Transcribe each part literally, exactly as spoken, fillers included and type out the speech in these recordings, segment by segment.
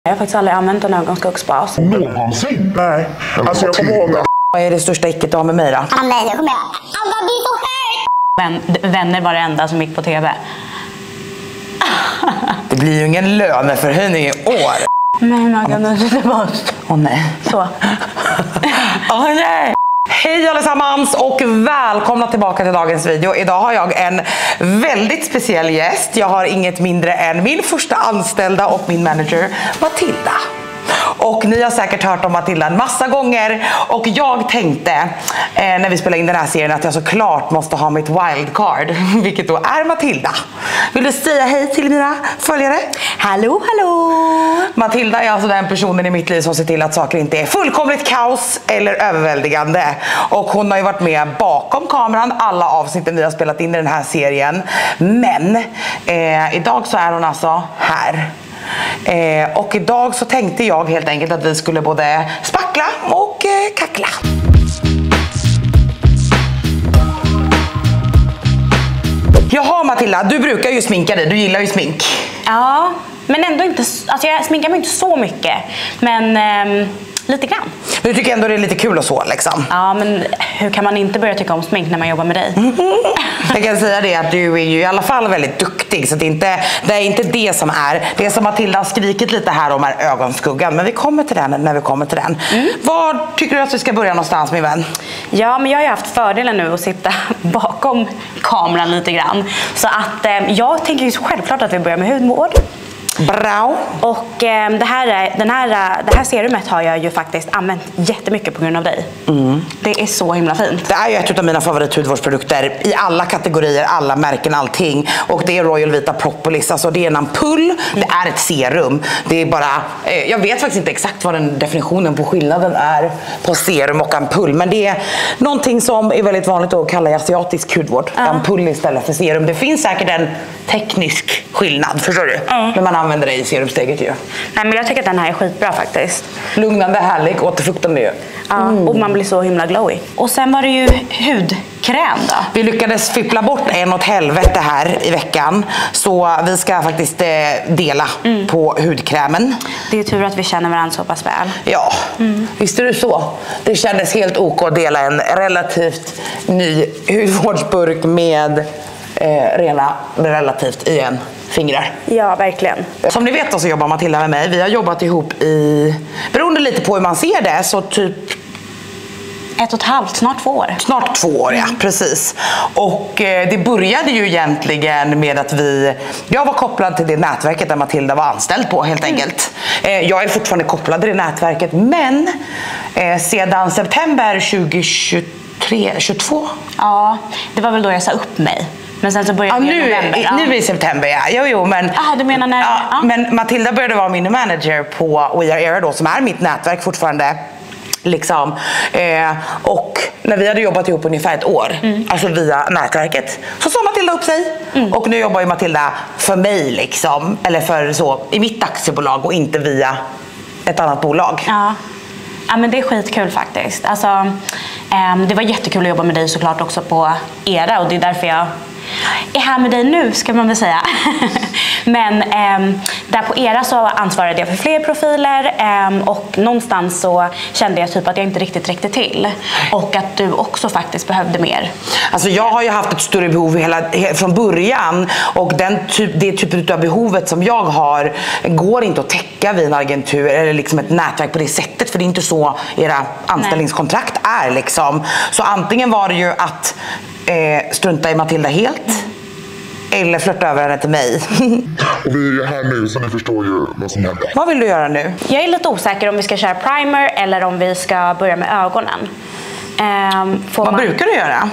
Jag har faktiskt aldrig använt en ögonskuggsbas. Någonsin? Nej. Alltså jag kommer ihåg. Vad är det största icket du har med mig då? Ja, nej, jag kommer ihåg. Alla, du är så sjuk! Men vänner var det enda som gick på tv. Det blir ju ingen löneförhöjning i år. Nej, Maggan, det är måste. Åh nej. Så. Åh nej. Hej allesammans och välkomna tillbaka till dagens video. Idag har jag en väldigt speciell gäst. Jag har inget mindre än min första anställda och min manager Matilda. Och ni har säkert hört om Matilda en massa gånger. Och jag tänkte eh, när vi spelade in den här serien att jag såklart måste ha mitt wildcard. Vilket då är Matilda. Vill du säga hej till mina följare? Hallå, hallå! Matilda är alltså den personen i mitt liv som ser till att saker inte är fullkomligt kaos eller överväldigande. Och hon har ju varit med bakom kameran alla avsnitten vi har spelat in i den här serien. Men eh, idag så är hon alltså här. Eh, och idag så tänkte jag helt enkelt att vi skulle både spackla och eh, kackla. Jaha Matilda, du brukar ju sminka dig, du gillar ju smink. Ja, men ändå inte, alltså jag sminkar mig inte så mycket, men ehm, lite grann. Du tycker ändå det är lite kul och så liksom. Ja, men hur kan man inte börja tycka om smink när man jobbar med dig? Jag kan säga det att du är ju i alla fall väldigt duktig, så det är inte det, är inte det som är. Det som Matilda har skrikit lite här om är ögonskuggan, men vi kommer till den när vi kommer till den. Mm. Var tycker du att vi ska börja någonstans, min vän? Ja, men jag har ju haft fördelen nu att sitta bakom kameran lite grann. Så att eh, jag tänker ju självklart att vi börjar med hudvård. Bra. Och eh, det, här, den här, det här serumet har jag ju faktiskt använt jättemycket på grund av dig. Mm. Det är så himla fint. Det är ju ett av mina favorithudvårdsprodukter i alla kategorier, alla märken, allting. Och det är Royal Vita Propolis. Alltså det är en ampull, mm. det är ett serum. Det är bara, eh, jag vet faktiskt inte exakt vad den definitionen på skillnaden är på serum och ampull. Men det är någonting som är väldigt vanligt att kalla asiatisk hudvård. Ja. Ampull istället för serum. Det finns säkert en teknisk skillnad, förstår du? Mm. Men man använder det i serumsteget ju. Nej, men jag tycker att den här är skitbra faktiskt. Lugnande, härlig, återfuktande ju. Ja, mm. Och man blir så himla glowy. Och sen var det ju hudkräm då. Vi lyckades fippla bort en åt helvete här i veckan. Så vi ska faktiskt eh, dela mm. på hudkrämen. Det är tur att vi känner varandra så pass väl. Ja, mm. visst är det så. Det kändes helt ok att dela en relativt ny hudvårdsburk med eh, rena relativt i en fingrar. Ja, verkligen. Som ni vet så jobbar Matilda med mig. Vi har jobbat ihop i, beroende lite på hur man ser det, så typ ett och ett halvt, snart två år. Snart två år, ja, precis. Och eh, det började ju egentligen med att vi, jag var kopplad till det nätverket där Matilda var anställd på helt enkelt. Eh, jag är fortfarande kopplad till det nätverket, men eh, sedan september tjugohundratjugotre, tjugotvå. Ja, det var väl då jag sa upp mig. Men sen så började ja, nu, nu, november, ja. nu i september, ja. Jo, jo, men, Aha, du menar när, ja, ja. Men Matilda började vara min manager på We Are Era då, som är mitt nätverk fortfarande. Liksom. Eh, och när vi hade jobbat ihop ungefär ett år, mm. alltså via nätverket, så sa Matilda upp sig. Mm. Och nu jobbar ju Matilda för mig liksom, eller för så, i mitt aktiebolag och inte via ett annat bolag. Ja. Ja, men det är skitkul faktiskt. Alltså, eh, det var jättekul att jobba med dig såklart också på Era, och det är därför jag är här med dig nu, ska man väl säga. Men eh, där på Era så ansvarade jag för fler profiler eh, och någonstans så kände jag typ att jag inte riktigt räckte till. Och att du också faktiskt behövde mer. Alltså jag har ju haft ett större behov hela, från början, och den typ, det typ av behovet som jag har går inte att täcka vid en agentur eller liksom ett nätverk på det sättet, för det är inte så era anställningskontrakt Nej. är liksom. Så antingen var det ju att eh, strunta i Matilda helt, mm. eller flörta över henne till mig. Och vi är här nu, så ni förstår ju vad som händer. Vad vill du göra nu? Jag är lite osäker om vi ska köra primer eller om vi ska börja med ögonen. Um, vad man... brukar du göra?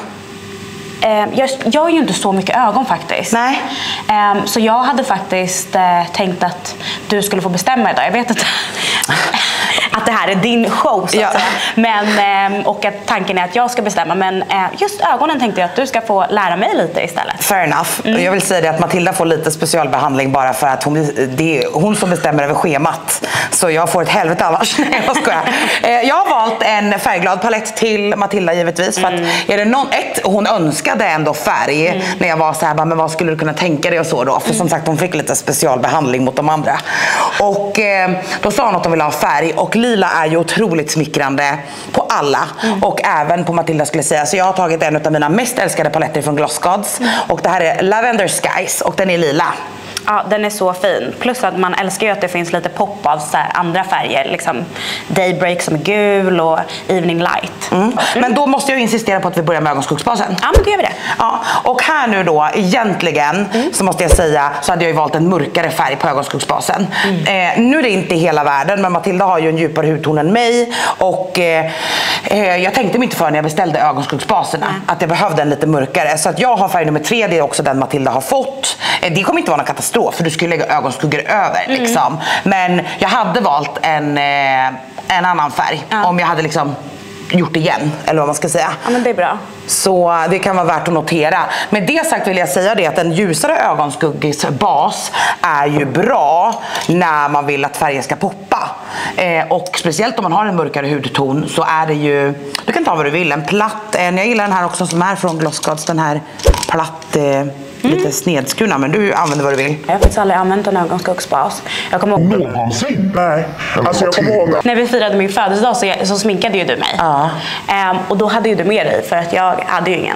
Um, jag, jag är ju inte så mycket ögon faktiskt. Nej. Um, så jag hade faktiskt uh, tänkt att du skulle få bestämma idag. Jag vet inte. att det här är din show så att Ja. säga. Men, eh, och att tanken är att jag ska bestämma. Men eh, just ögonen tänkte jag att du ska få lära mig lite istället. Fair enough. Mm. Jag vill säga det att Matilda får lite specialbehandling bara för att hon, det är hon som bestämmer över schemat. Så jag får ett helvete annars. Nej, jag skojar. Jag har valt en färgglad palett till Matilda givetvis. För att är det någon, ett, hon önskade ändå färg mm. när jag var så här, men vad skulle du kunna tänka dig och så då? För som sagt, hon fick lite specialbehandling mot de andra. Och eh, då sa hon att hon ville ha färg. Och lila är ju otroligt smickrande på alla. Mm. Och även på Matilda skulle jag säga. Så jag har tagit en av mina mest älskade paletter från Gloss Gods. Mm. Och det här är Lavender Skies och den är lila. Ja, den är så fin. Plus att man älskar ju att det finns lite pop av så här andra färger. Liksom Daybreak som är gul och Evening Light. Mm. Mm. Men då måste jag insistera på att vi börjar med ögonskuggsbasen. Ja, men då gör vi det. Ja, och här nu då, egentligen mm. så måste jag säga så hade jag ju valt en mörkare färg på ögonskuggsbasen. Mm. Eh, nu är det inte hela världen, men Matilda har ju en djupare hudton än mig. Och eh, eh, jag tänkte mig inte för när jag beställde ögonskuggsbaserna mm. att jag behövde en lite mörkare. Så att jag har färg nummer tre, det är också den Matilda har fått. Eh, det kommer inte vara någon katastrof. För du skulle lägga ögonskuggor över mm. liksom. Men jag hade valt en, eh, en annan färg ja. Om jag hade liksom gjort det igen, eller vad man ska säga. Ja, men det är bra. Så det kan vara värt att notera. Med det sagt vill jag säga det att en ljusare ögonskuggsbas är ju bra när man vill att färgen ska poppa. Eh, och speciellt om man har en mörkare hudton så är det ju, du kan ta vad du vill, en platt, en, jag gillar den här också som är från Gloss Gods, den här platt eh, Mm. lite snedskurna, men du använder vad du vill. Jag har faktiskt aldrig använt en ögonskuggsbas. Jag kommer ihåg... Någonsin? Nej. Alltså jag kommer ihåg... När vi firade min födelsedag så, jag, så sminkade ju du mig. Ja. Um, och då hade ju du med dig för att jag hade ju ingen.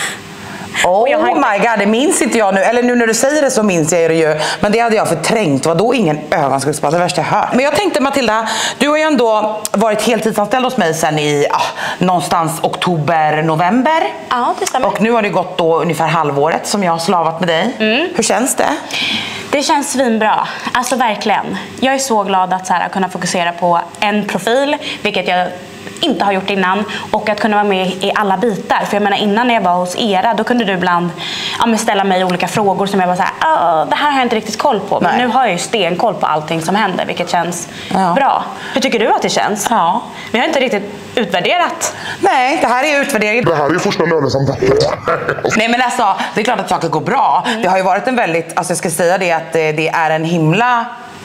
Oh jag har inte... my god, det minns inte jag nu. Eller nu när du säger det så minns jag det ju. Men det hade jag förträngt. Vad då ingen ögonskuggsbas? Det värsta jag hört. Men jag tänkte Matilda, du har ju ändå varit heltidsanställd hos mig sedan i ah, någonstans oktober, november. Ja, det stämmer. Och nu har det gått då ungefär halvåret som jag har slavat med dig. Mm. Hur känns det? Det känns svinbra. Alltså verkligen. Jag är så glad att så här, kunna fokusera på en profil, vilket jag inte har gjort innan, och att kunna vara med i alla bitar. För jag menar, innan när jag var hos Era, då kunde du ibland ja, ställa mig olika frågor som jag var så här, det här har jag inte riktigt koll på. Men Nej. Nu har jag ju stenkoll på allting som händer, vilket känns ja. Bra. Hur tycker du att det känns? Ja. Vi har inte riktigt utvärderat. Nej, det här är utvärdering. Det här är ju första lönesamtalet. Nej, men alltså, det är klart att saker går bra. Mm. Det har ju varit en väldigt, alltså jag ska säga det att det, det är en himla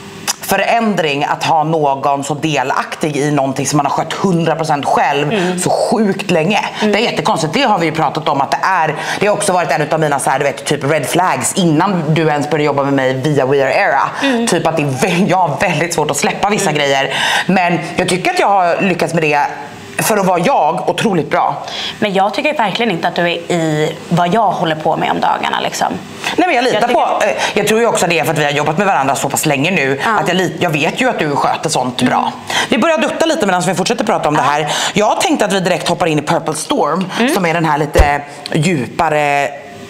förändring att ha någon så delaktig i någonting som man har skött hundra procent själv mm. så sjukt länge. Mm. Det är jättekonstigt. Det har vi ju pratat om att det är. Det har också varit en av mina så här, du vet, typ red flags innan du ens började jobba med mig via We Are Era. Mm. Typ att det är väl, jag har väldigt svårt att släppa vissa mm. grejer. Men jag tycker att jag har lyckats med det. För att vara jag, otroligt bra. Men jag tycker verkligen inte att du är i vad jag håller på med om dagarna liksom. Nej, men jag litar jag tycker... på, jag tror ju också det är för att vi har jobbat med varandra så pass länge nu ja. Att jag, lit, jag vet ju att du sköter sånt mm. bra. Vi börjar dutta lite medan vi fortsätter prata om ja. Det här. Jag tänkte att vi direkt hoppar in i Purple Storm mm. som är den här lite djupare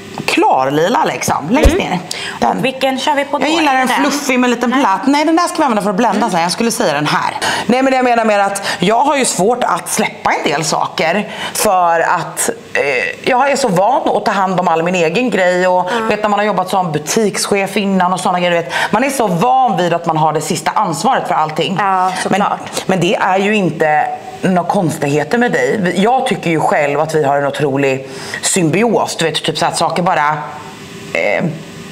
klarlila liksom, längst mm. ner. Den. Och vilken kör vi på då? Jag gillar en fluffig med en liten platt. Nej, den där ska vi använda för att blända mm. sen. Jag skulle säga den här. Nej, men det jag menar med att jag har ju svårt att släppa en del saker för att eh, jag är så van att ta hand om all min egen grej och mm. vet när man har jobbat som butikschef innan och sådana grejer, vet, man är så van vid att man har det sista ansvaret för allting. Ja, men, men det är ju inte några konstigheter med dig. Jag tycker ju själv att vi har en otrolig symbios. Du vet, typ så att saker bara eh,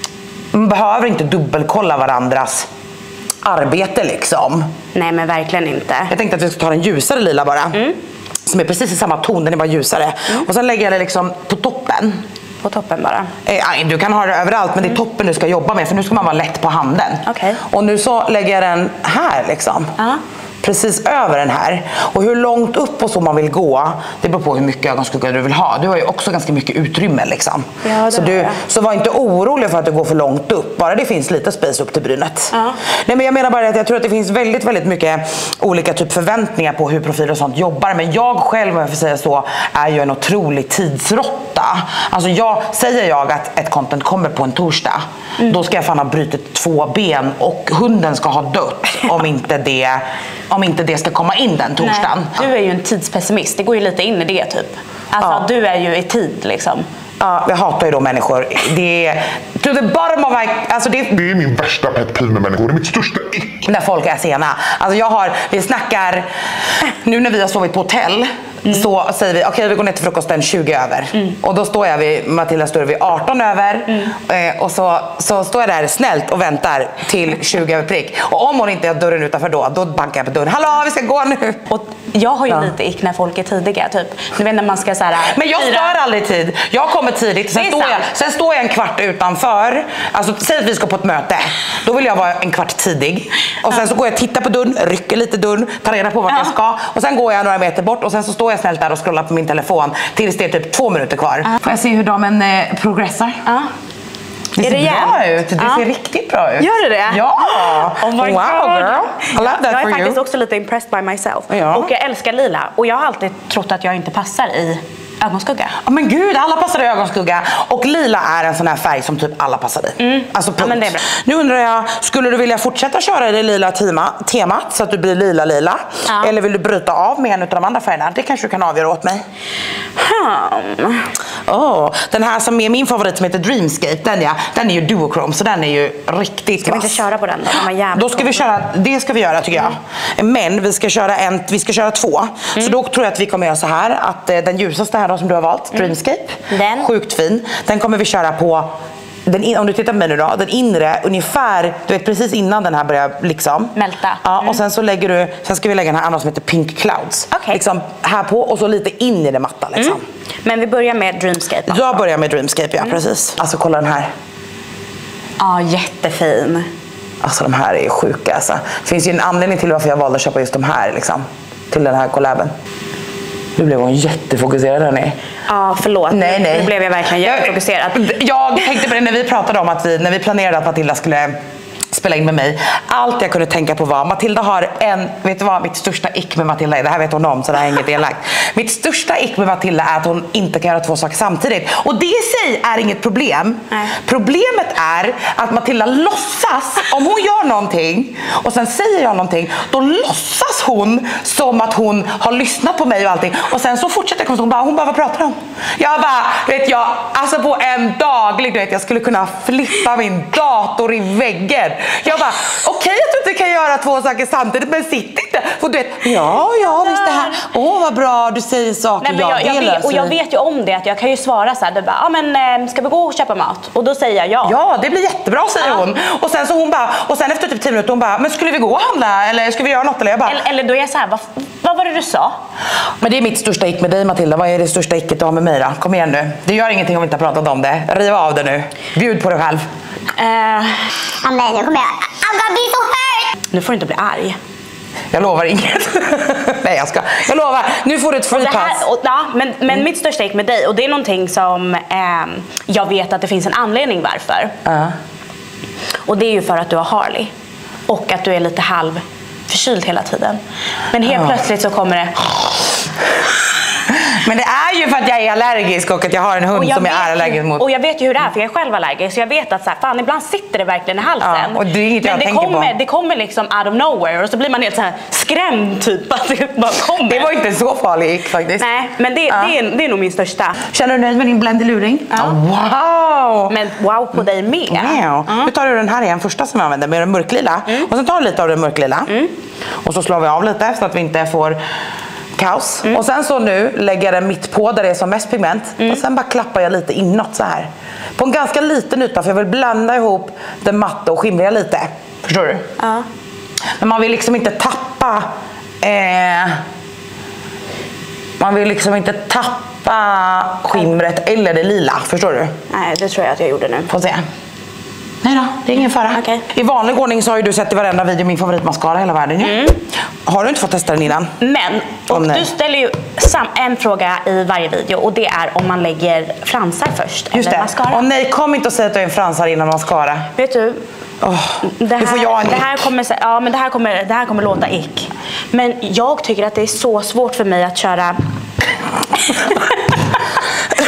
man behöver inte dubbelkolla varandras arbete liksom. Nej, men verkligen inte. Jag tänkte att vi ska ta en ljusare lila bara. Mm. Som är precis i samma ton, den är bara ljusare. Mm. Och sen lägger jag det liksom på toppen. På toppen bara? Eh, du kan ha det överallt, men mm. det är toppen du ska jobba med. För nu ska man vara lätt på handen. Okay. Och nu så lägger jag den här liksom. Uh-huh. Precis över den här. Och hur långt upp och så man vill gå, det beror på hur mycket ögonskugga du vill ha. Du har ju också ganska mycket utrymme liksom. Ja, så, du, så var inte orolig för att du går för långt upp. Bara det finns lite space upp till brynet. Ja. Nej, men jag menar bara att jag tror att det finns väldigt, väldigt mycket olika typ förväntningar på hur profiler och sånt jobbar. Men jag själv, om jag får säga så, är ju en otrolig tidsrotta. Alltså jag, säger jag att ett content kommer på en torsdag, mm. då ska jag fan ha brutit två ben och hunden ska ha dött om inte det... om inte det ska komma in den torsdagen. Nej, du är ju en tidspessimist. Det går ju lite in i det typ. Alltså ja. Du är ju i tid liksom. Ja, jag hatar ju då människor. Det är... To the bottom of my... Alltså det... Det är min värsta pet peeve med människor. Det är mitt största ick. När folk är sena. Alltså jag har... Vi snackar... Nu när vi har sovit på hotell... Mm. Så säger vi, okej okay, vi går ner till frukosten tjugo över. Mm. Och då står jag vid, Matilda står vid arton över. Mm. Eh, och så, så står jag där snällt och väntar till tjugo över prick. Och om hon inte har dörren utanför då, då bankar jag på dörren. Hallå, vi ska gå nu. Och jag har ju ja. lite ick när folk är tidiga, typ. Du vet när man ska så här... Men jag stör aldrig tid. Jag kommer tidigt, sen står jag, sen står jag en kvart utanför. Alltså säg att vi ska på ett möte. Då vill jag vara en kvart tidig. Och sen så går jag och tittar på dörren, rycker lite dörren, tar reda på vart ja. jag ska. Och sen går jag några meter bort och sen så står jag snällt där och scrollar på min telefon tills det är typ två minuter kvar. Uh. Får jag se hur de eh, progressar? Uh. Det ser det bra ut. Det uh. ser riktigt bra ut. Gör det det? Ja! Oh my wow God. Girl. I love that jag är for faktiskt you. också lite impressed by myself. Ja. Och jag älskar lila. Och jag har alltid trott att jag inte passar i ögonskugga. Oh, men gud, alla passar i ögonskugga. Och lila är en sån här färg som typ alla passar i. Mm. Alltså punkt. Ja, men det är bra. Nu undrar jag, skulle du vilja fortsätta köra i det lila tema, temat så att du blir lila-lila? Ja. Eller vill du bryta av med en av de andra färgerna? Det kanske du kan avgöra åt mig. Hmm. Oh, den här som är min favorit som heter Dreamscape, den, ja, den är ju duochrome, så den är ju riktigt Ska vass. Vi inte köra på den då? Den var då ska vi köra, det ska vi göra tycker jag. Mm. Men vi ska köra, en, vi ska köra två. Mm. Så då tror jag att vi kommer göra så här att eh, den ljusaste här då, som du har valt, mm. Dreamscape, den. Sjukt fin. Den kommer vi köra på den in, om du tittar på mig nu då, den inre ungefär, du vet precis innan den här börjar liksom mälta. Ja, mm. och sen så lägger du, sen ska vi lägga den här andra som heter Pink Clouds. Okay. Liksom här på och så lite in i det matta liksom. Mm. Men vi börjar med Dreamscape. Alltså. Jag börjar med Dreamscape, ja mm. precis. Alltså kolla den här. Ja, jättefin. Alltså de här är sjuka alltså. Det finns ju en anledning till varför jag valde att köpa just de här liksom. Till den här collaben. Nu blev hon jättefokuserad hörni. Ja, förlåt. Nej, nej. Nu blev jag verkligen jättefokuserad. Jag, jag tänkte på det när vi pratade om att vi, när vi planerade att Matilda skulle spela in med mig. Allt jag kunde tänka på var, Matilda har en, vet du vad mitt största ick med Matilda är? Det här vet hon om så det här är inget elakt. Mitt största ick med Matilda är att hon inte kan göra två saker samtidigt. Och det i sig är inget problem. Nej. Problemet är att Matilda låtsas, om hon gör någonting och sen säger jag någonting, då låtsas hon som att hon har lyssnat på mig och allting. Och sen så fortsätter hon bara, hon bara, vad pratar om? Jag bara, vet jag, alltså på en daglig, du vet, jag skulle kunna flippa min dator i väggen. Jag bara, okej okay, att du inte kan göra två saker samtidigt, men sitt inte. För du vet, ja, ja, visst det här. Åh, vad bra, du säger saker. Nej, men jag, jag, jag vet, och jag vet ju om det, att jag kan ju svara så här, du bara, ja men ska vi gå och köpa mat? Och då säger jag ja. Ja, det blir jättebra, säger ja. hon. Och sen så hon bara, och sen efter typ tio minuter hon bara, men skulle vi gå och handla? Eller ska vi göra något? Eller, jag bara, eller, eller då är jag så här, vad, vad var det du sa? Men det är mitt största ick med dig Matilda. Vad är det största icket du har med mig då? Kom igen nu. Det gör ingenting om vi inte har pratat om det. Riv av det nu. Bjud på dig själv. Uh, oh, nej, nu kommer jag. I'm gonna be so hurt! Nu får du inte bli arg. Jag lovar inget. Nej, jag ska. Jag lovar. Nu får du ett free pass. Och, ja, men men mm. mitt största ick med dig, och det är någonting som eh, jag vet att det finns en anledning varför. Uh. Och det är ju för att du har Harley. Och att du är lite halv förkyld hela tiden. Men helt uh. plötsligt så kommer det... Men det är ju för att jag är allergisk och att jag har en hund som jag är allergisk mot. Och jag vet ju hur det är, för jag är själv allergisk. Så jag vet att så här, fan, ibland sitter det verkligen i halsen. Ja, och det är inget men jag det tänker kommer, på. det kommer liksom out of nowhere. Och så blir man helt så här skrämd typ att det bara kommer. Det var inte så farligt faktiskt. Nej, men det, ja. det, är, det är nog min största. Känner du nöjd med din blendeluring? Ja. Oh, wow! Men wow på dig med. Wow. Mm. Nu tar du den här igen, första som jag använder med den mörklila. Mm. Och sen tar du lite av den mörklila. Mm. Och så slår vi av lite så att vi inte får kaos. Mm. Och sen så nu lägger jag den mitt på där det är som mest pigment. Mm. Och sen bara klappar jag lite inåt så här. På en ganska liten yta, för jag vill blanda ihop den matta och skimriga lite. Förstår du? Ja. Men man vill liksom inte tappa... Eh, man vill liksom inte tappa skimret eller det lila. Förstår du? Nej, det tror jag att jag gjorde nu. Får se. Nej då, det är ingen fara. Okay. I vanlig ordning så har ju du sett i varenda video min favoritmascara i hela världen. Mm. Har du inte fått testa den innan? Men, och oh, du ställer ju sam en fråga i varje video. Och det är om man lägger fransar först. Just eller det. mascara. Och nej, kom inte och säg att du är en fransar innan mascara. Vet du, oh, det, här, får jag en det, här kommer, ja, men det, här kommer, det här kommer låta ick. Men jag tycker att det är så svårt för mig att köra...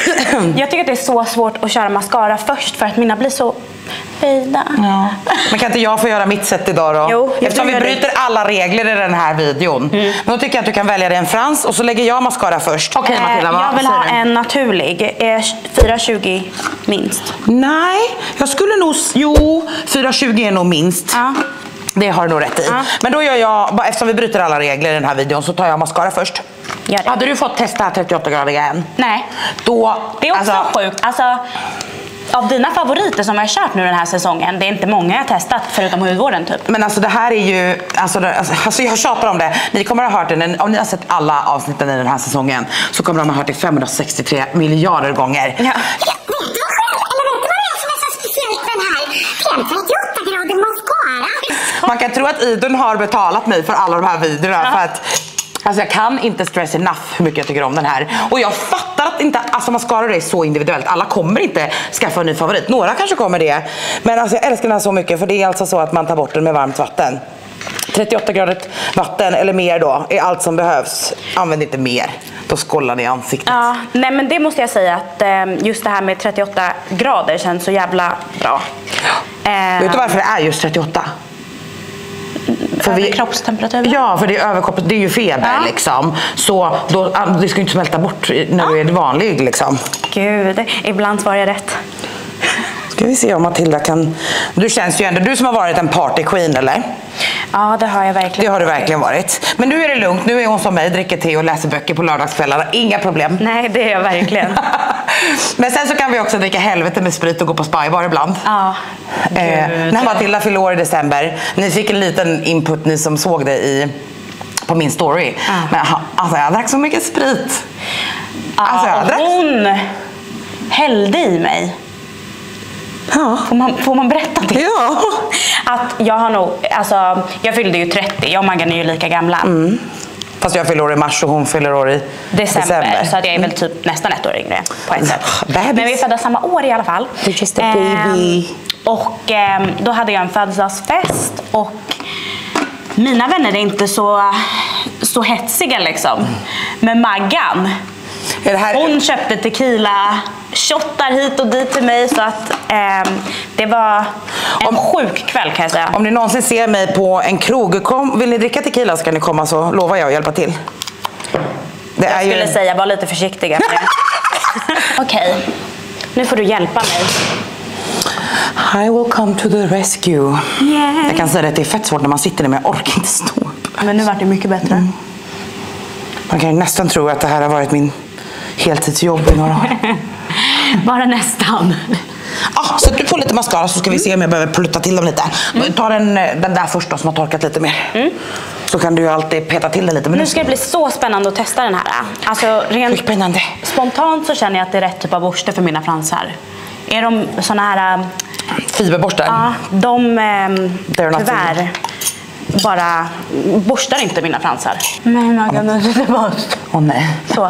verkligen. Jag tycker att det är så svårt att köra mascara först för att mina blir så böjda. Ja. Men kan inte jag få göra mitt sätt idag då? Jo, eftersom vi bryter det. alla regler i den här videon. Mm. Men då tycker jag att du kan välja dig en frans och så lägger jag mascara först. Okej okay, Matilda, vad Jag vill ha en naturlig. fyra tjugo minst. Nej, jag skulle nog... Jo, fyra tjugo är nog minst. Ja. Det har du nog rätt i. Ja. Men då gör jag, eftersom vi bryter alla regler i den här videon, så tar jag mascara först. Hade du fått testa trettioåtta-gradiga än? Nej. Då, det är också alltså, sjukt. Alltså, av dina favoriter som jag har kört nu den här säsongen, det är inte många jag har testat förutom hudvården typ. Men alltså det här är ju, alltså, det, alltså jag tjatar om det. Ni kommer att ha hört den, om ni har sett alla avsnitten i den här säsongen så kommer de att ha hört det femhundrasextiotre miljarder gånger. Ja. Man kan tro att Idun har betalat mig för alla de här videorna, ja. För att alltså jag kan inte stress enough hur mycket jag tycker om den här. Och jag fattar att inte, alltså mascara är så individuellt. Alla kommer inte skaffa en ny favorit. Några kanske kommer det. Men alltså jag älskar den här så mycket, för det är alltså så att man tar bort den med varmt vatten. trettioåtta grader vatten eller mer då är allt som behövs. Använd inte mer. Då skollar ni i ansiktet. Ja, nej men det måste jag säga att just det här med trettioåtta grader känns så jävla bra. Ja. Eh, Vet du varför det är just trettioåtta? För vi, kroppstemperatur. Ja, för det är överkropp, det är ju feber, ja. Liksom. Så då, det ska ju inte smälta bort när, ja. Du är vanlig liksom. Gud, ibland var jag rätt. Ska vi se om Matilda kan... Du känns ju ändå, du som har varit en party queen, eller? Ja, det har jag verkligen. Det har du verkligen varit. Men nu är det lugnt, nu är hon som mig, dricker te och läser böcker på lördagskvällarna. Inga problem. Nej, det är jag verkligen. Men sen så kan vi också dricka helvete med sprit och gå på spybar ibland. Ja. Eh, när Matilda fyllde år i december. Ni fick en liten input, ni som såg det i, på min story. Ja. Men alltså jag drack så mycket sprit. Ja, alltså, jag drack... hon hällde i mig. Ja. Får man, får man berätta det? Ja. Att jag har nog, alltså jag fyllde ju trettio, jag och Maggan är ju lika gamla. Mm. Fast jag fyller år i mars och hon fyller år i december. december. Så att jag är väl typ nästan ett år yngre på ett sätt. Bebis. Men vi är födda samma år i alla fall. You're just a baby. Eh, och eh, då hade jag en födelsedagsfest och mina vänner är inte så, så hetsiga liksom. Men Maggan, är det här... hon köpte tequila shottar hit och dit till mig, så att eh, det var en om, sjuk kväll kan jag säga. Om ni någonsin ser mig på en krog, kom, vill ni dricka tequila så kan ni komma, så lovar jag att hjälpa till. Det jag är skulle ju... säga, var lite försiktiga. Okej, okay. Nu får du hjälpa mig. I will come to the rescue. Yay. Jag kan säga att det är fett svårt när man sitter ner, men jag orkar inte stå upp. Men nu vart det mycket bättre. Mm. Man kan ju nästan tro att det här har varit min heltidsjobb i några år. Bara nästan. Ah, så du får lite mascara så ska vi se om jag behöver plutta till dem lite. Mm. Ta den, den där första som har torkat lite mer. Mm. Så kan du ju alltid peta till den lite. Men nu ska det bli så spännande att testa den här. Alltså rent spännande. Spontant så känner jag att det är rätt typ av borste för mina fransar. Är de såna här... Fiberborstar? Ja, de eh, tyvärr bara borstar inte mina fransar. Men jag kan inte borst. Åh nej. Så.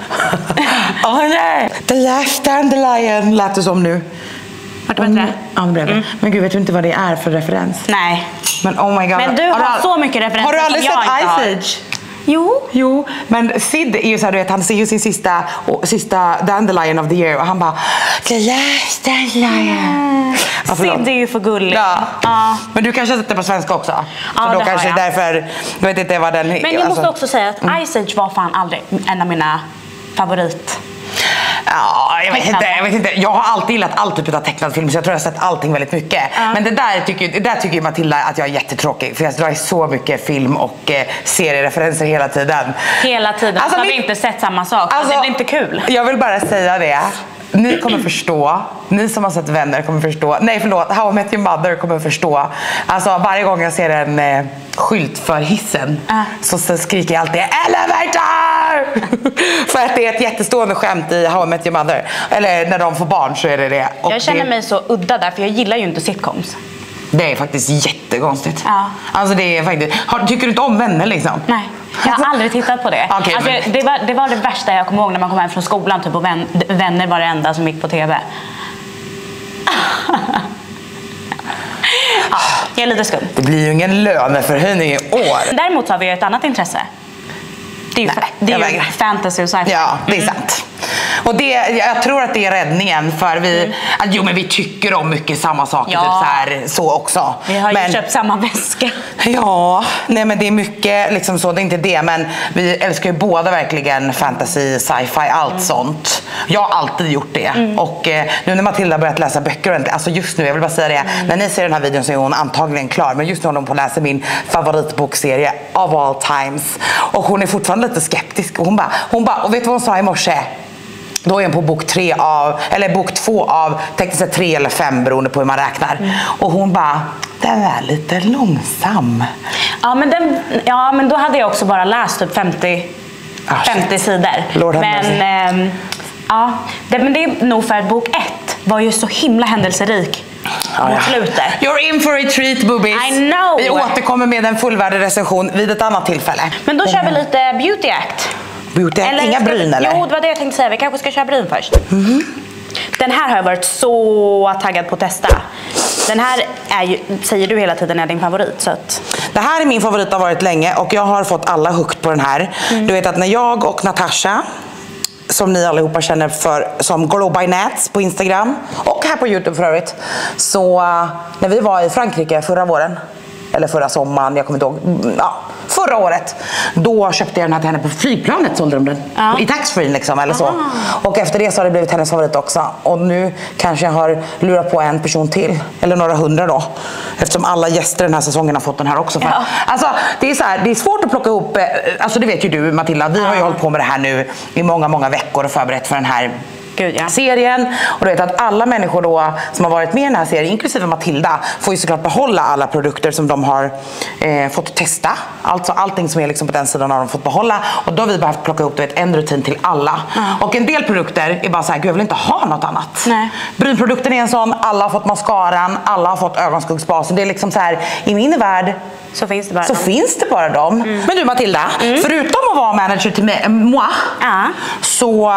Åh oh, nej. The last dandelion lät det som nu. Vart det bättre? Ja, det blev det. Mm. Men gud, vet du inte vad det är för referens? Nej. Men oh my god. Men du har, har så mycket referenser. Har du aldrig sett Ice Age? Jo. Jo, men Sid är ju så här, du vet, han ser ju sin sista, och, sista Dandelion of the year och han bara the last Dandelion. Ja, Sid är ju för gullig. Ja. Ja. Men du kanske har sett det på svenska också? Ja, så då det kanske har jag. Därför, jag vet inte vad den... Men jag alltså, måste också säga att mm. Ice Age var fan aldrig en av mina favorit. Ja, jag vet, inte, jag vet inte. Jag har alltid gillat all typ av tecknad film, så jag tror jag har sett allting väldigt mycket. Uh. Men det där tycker, det där tycker Matilda att jag är jättetråkig. För jag drar så mycket film och eh, seriereferenser hela tiden. Hela tiden, alltså, har vi inte sett samma sak. Alltså, det blir inte kul. Jag vill bara säga det. Ni kommer förstå. Ni som har sett Vänner kommer förstå. Nej förlåt, How I Met Your Mother kommer förstå. Alltså varje gång jag ser en eh, skylt för hissen uh. så, så skriker jag alltid elevator! För att det är ett jättestående skämt i How I Met Your Mother. Eller när de får barn så är det det. Och jag känner det... mig så udda där, för jag gillar ju inte sitcoms. Det är faktiskt jättekonstigt. Ja. Alltså det är faktiskt... Har, tycker du inte om Vänner liksom? Nej, jag har aldrig tittat på det. Okay, alltså, men... det, var, det var det värsta jag kommer ihåg när man kom hem från skolan typ, och vän, Vänner var det enda som gick på tv. Ja, jag är lite skum. Det blir ju ingen löneförhöjning i år. Däremot så har vi ju ett annat intresse. Det är ju, Nej, det är ju fantasy och sci-fi. Ja, det är mm. sant. Och det, jag tror att det är räddningen för vi, mm. att, jo men vi tycker om mycket samma saker, ja. typ så, här, så också. Vi har ju men, köpt samma väska. Ja, nej men det är mycket liksom så, det är inte det, men vi älskar ju båda verkligen fantasy, sci-fi, allt mm. sånt. Jag har alltid gjort det. Mm. Och eh, nu när Matilda har börjat läsa böcker, alltså just nu, jag vill bara säga det, mm. när ni ser den här videon så är hon antagligen klar, men just nu håller hon på att läsa min favoritbokserie of all times. Och hon är fortfarande lite skeptisk. Och hon bara, hon bara, och vet du vad hon sa i morse? Då är hon på bok tre av, eller bok två av, tekniskt sett tre eller fem beroende på hur man räknar. Mm. Och hon bara, den är lite långsam. Ja men, den, ja, men då hade jag också bara läst typ femtio, ah, femtio sidor. Lord men ähm, ja, det, men det är nog för att bok ett var ju så himla händelserik. Ja, ja. Slutet. You're in for a treat, boobies. I know. Vi återkommer med en fullvärdig recension vid ett annat tillfälle. Men då mm. kör vi lite Beauty Act. Beauty Act? Eller, Inga ska, bryn eller? Jo, det var det jag tänkte säga. Vi kanske ska köra bryn först. Mm-hmm. Den här har jag varit så taggad på att testa. Den här är ju, säger du hela tiden, är din favorit. Så att... Det här är min favorit, har varit länge. Och jag har fått alla hooked på den här. Mm. Du vet att när jag och Natasha, som ni allihopa känner för som Glow by Nats på Instagram och här på YouTube för övrigt, så uh, när vi var i Frankrike förra våren, eller förra sommaren, jag kommer inte ihåg, ja, förra året, då köpte jag den här till henne på flygplanet, sålde de den ja. i taxfree liksom, eller så. Ah. Och efter det så har det blivit hennes favorit också. Och nu kanske jag har lurat på en person till, eller några hundra då, eftersom alla gäster den här säsongen har fått den här också. Ja. Alltså, det är så här, det är svårt att plocka ihop, alltså det vet ju du Matilda, vi har ju ah. hållit på med det här nu i många, många veckor och förberett för den här Gud, ja. serien. Och du vet att alla människor då som har varit med i den här serien, inklusive Matilda, får ju såklart behålla alla produkter som de har eh, fått testa. Alltså allting som är liksom på den sidan har de fått behålla. Och då har vi behövt plocka ihop, du vet, en rutin till alla. Mm. Och en del produkter är bara så här, gud jag vill inte ha något annat. Nej. Brynprodukten är en sån, alla har fått mascaran, alla har fått ögonskuggsbasen. Det är liksom så här, i min värld så finns det bara så dem. finns det bara dem. Mm. Men du Matilda, mm. förutom att vara manager till mig, moi, ja. så